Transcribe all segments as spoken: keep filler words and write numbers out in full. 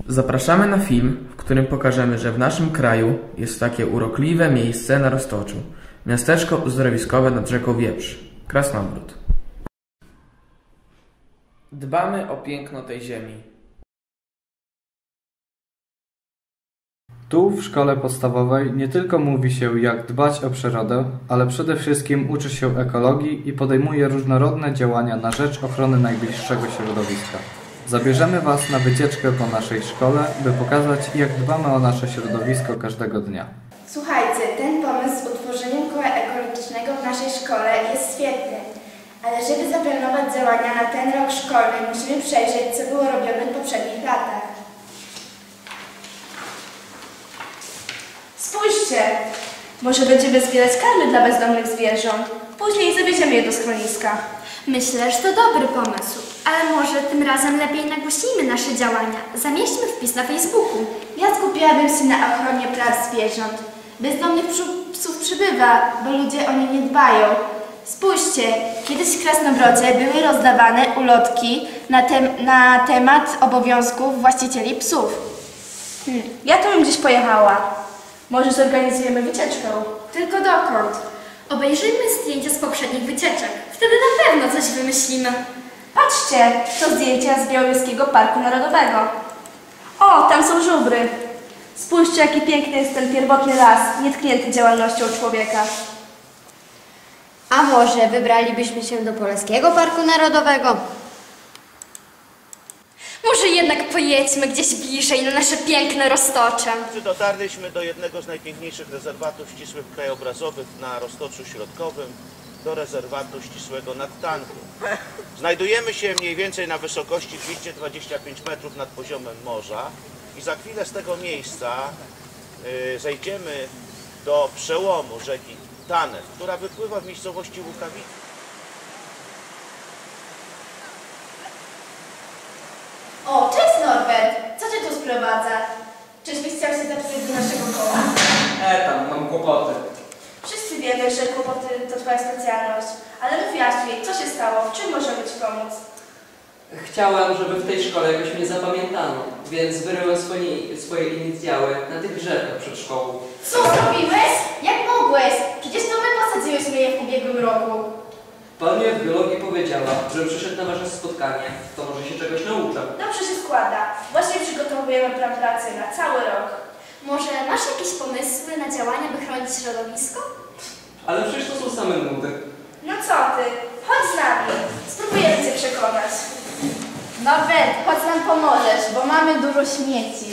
Zapraszamy na film, w którym pokażemy, że w naszym kraju jest takie urokliwe miejsce na Roztoczu. Miasteczko uzdrowiskowe nad rzeką Wieprz, Krasnobród. Dbamy o piękno tej ziemi. Tu w szkole podstawowej nie tylko mówi się, jak dbać o przyrodę, ale przede wszystkim uczy się ekologii i podejmuje różnorodne działania na rzecz ochrony najbliższego środowiska. Zabierzemy Was na wycieczkę po naszej szkole, by pokazać, jak dbamy o nasze środowisko każdego dnia. Słuchajcie, ten pomysł z utworzeniem koła ekologicznego w naszej szkole jest świetny, ale żeby zaplanować działania na ten rok szkolny, musimy przejrzeć, co było robione w poprzednich latach. Spójrzcie! Może będziemy zbierać karmy dla bezdomnych zwierząt. Później zawieziemy je do schroniska. Myślę, że to dobry pomysł, ale może tym razem lepiej nagłośnijmy nasze działania. Zamieśćmy wpis na Facebooku. Ja skupiłabym się na ochronie praw zwierząt. Bezdomnych psów przybywa, bo ludzie o nie nie dbają. Spójrzcie, kiedyś w Krasnobrodzie były rozdawane ulotki na, tem na temat obowiązków właścicieli psów. Hmm. Ja tu bym gdzieś pojechała. Może zorganizujemy wycieczkę. Tylko dokąd? Obejrzyjmy zdjęcia z poprzednich wycieczek. Wtedy na pewno coś wymyślimy. Patrzcie, to zdjęcia z Białowieskiego Parku Narodowego. O, tam są żubry. Spójrzcie, jaki piękny jest ten pierwotny las, nietknięty działalnością człowieka. A może wybralibyśmy się do Polskiego Parku Narodowego? Może jednak pojedźmy gdzieś bliżej na nasze piękne Roztocze. Dotarliśmy do jednego z najpiękniejszych rezerwatów ścisłych krajobrazowych na Roztoczu Środkowym, do rezerwatu ścisłego nad Tanką. Znajdujemy się mniej więcej na wysokości dwieście dwadzieścia pięć metrów nad poziomem morza i za chwilę z tego miejsca yy, zejdziemy do przełomu rzeki Tanew, która wypływa w miejscowości Łukawice. O, cześć Norbert! Co cię tu sprowadza? Czyżbyś chciał się zapisać do naszego koła? E, tam, mam kłopoty. Wszyscy wiemy, że kłopoty to twoja specjalność, ale mów jaśniej, co się stało, w czym możemy ci pomóc? Chciałem, żeby w tej szkole jakoś mnie zapamiętano, więc wyryłem swoje, swoje inicjały na tych drzewkach przed szkołą. Co zrobiłeś? Jak mogłeś? Przecież to my posadziłyśmy je w ubiegłym roku. Pani w biologii powiedziała, że przyszedł na wasze spotkanie, to może się czegoś nauczę. Dobrze się składa. Właśnie przygotowujemy plan pracy na cały rok. Może masz jakieś pomysły na działania, by chronić środowisko? Ale przecież to są same nudy. No co ty? Chodź z nami. Spróbujemy cię przekonać. Norbert, chodź nam pomożesz, bo mamy dużo śmieci.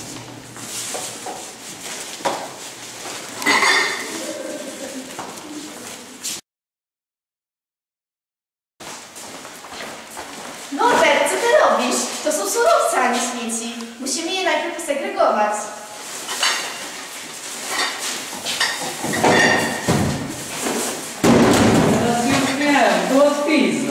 Norbert, co ty robisz? To są surowce, a nie śmieci. Musimy je najpierw posegregować. Teraz już wiem, to łatwizna.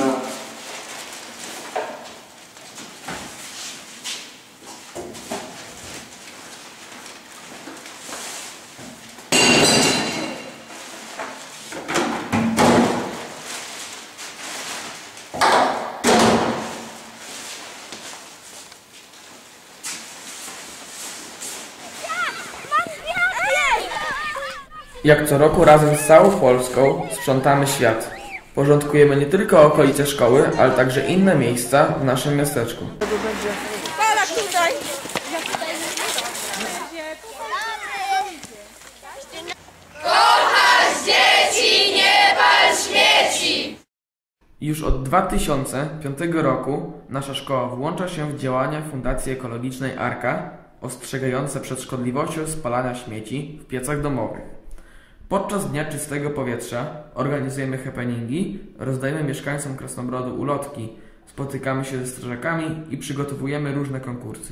Jak co roku razem z całą Polską sprzątamy świat. Porządkujemy nie tylko okolice szkoły, ale także inne miejsca w naszym miasteczku. Kochasz dzieci, nie pal śmieci! Już od dwa tysiące piątego roku nasza szkoła włącza się w działania Fundacji Ekologicznej Arka, ostrzegające przed szkodliwością spalania śmieci w piecach domowych. Podczas Dnia Czystego Powietrza organizujemy happeningi, rozdajemy mieszkańcom Krasnobrodu ulotki, spotykamy się ze strażakami i przygotowujemy różne konkursy.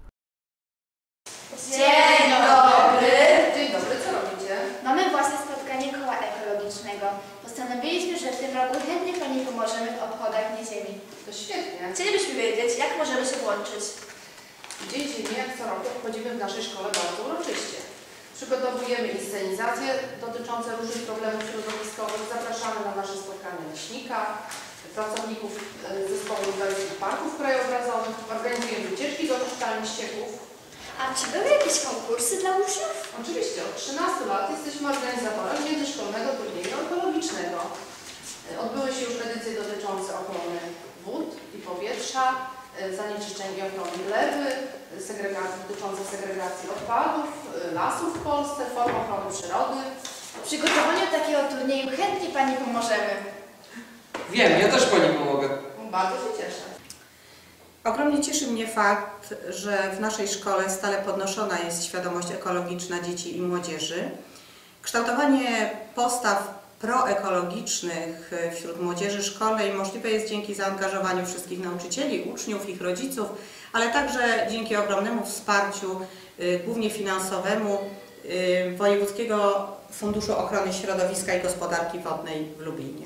Dzień dobry! Dzień dobry, co robicie? Mamy własne spotkanie koła ekologicznego. Postanowiliśmy, że w tym roku chętnie Pani pomożemy w obchodach Dnia Ziemi. To świetnie. Chcielibyśmy wiedzieć, jak możemy się włączyć. Dzień Ziemi, jak co roku, obchodzimy w naszej szkole bardzo uroczyście. Przygotowujemy inscenizacje dotyczące różnych problemów środowiskowych. Zapraszamy na nasze spotkania leśnika, pracowników zespołu Lubelskich Parków Krajobrazowych. Organizujemy wycieczki do czytania. zanieczyszczalni ścieków. A czy były jakieś konkursy dla uczniów? Oczywiście, od trzynastu lat jesteśmy organizatorem międzyszkolnego turnieju ekologicznego. Odbyły się już edycje dotyczące ochrony wód i powietrza, zanieczyszczeń i ochrony gleby, segregacji, dotyczące segregacji odpadów, lasów w Polsce, form ochrony przyrody. W przygotowaniu takiego turnieju chętnie Pani pomożemy. Wiem, ja też pani pomogę. Bardzo się cieszę. Ogromnie cieszy mnie fakt, że w naszej szkole stale podnoszona jest świadomość ekologiczna dzieci i młodzieży. Kształtowanie postaw proekologicznych wśród młodzieży szkolnej możliwe jest dzięki zaangażowaniu wszystkich nauczycieli, uczniów, ich rodziców, ale także dzięki ogromnemu wsparciu, głównie finansowemu, Wojewódzkiego Funduszu Ochrony Środowiska i Gospodarki Wodnej w Lublinie.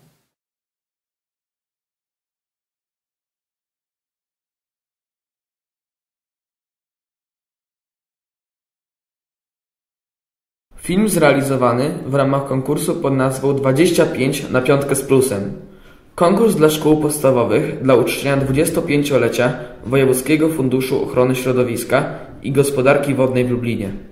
Film zrealizowany w ramach konkursu pod nazwą dwadzieścia pięć na piątkę z plusem. Konkurs dla szkół podstawowych dla uczczenia dwudziestopięciolecia Wojewódzkiego Funduszu Ochrony Środowiska i Gospodarki Wodnej w Lublinie.